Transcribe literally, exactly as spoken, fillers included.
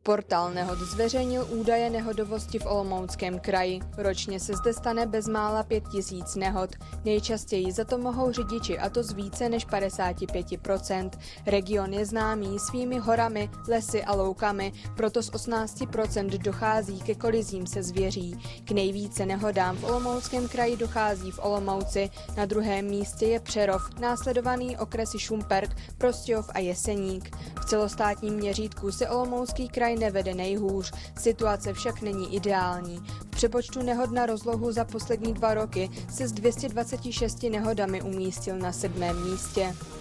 Portál nehod zveřejnil údaje nehodovosti v Olomouckém kraji. Ročně se zde stane bezmála pět tisíc nehod. Nejčastěji za to mohou řidiči, a to z více než padesát pět procent. Region je známý svými horami, lesy a loukami, proto z osmnáct procent dochází ke kolizím se zvěří. K nejvíce nehodám v Olomouckém kraji dochází v Olomouci. Na druhém místě je Přerov, následovaný okresy Šumperk, Prostějov a Jeseník. V celostátním měřítku se Olomoucký kraj nevede nejhůř, situace však není ideální. V přepočtu nehod na rozlohu za poslední dva roky se s dvě stě dvaceti šesti nehodami umístil na sedmém místě.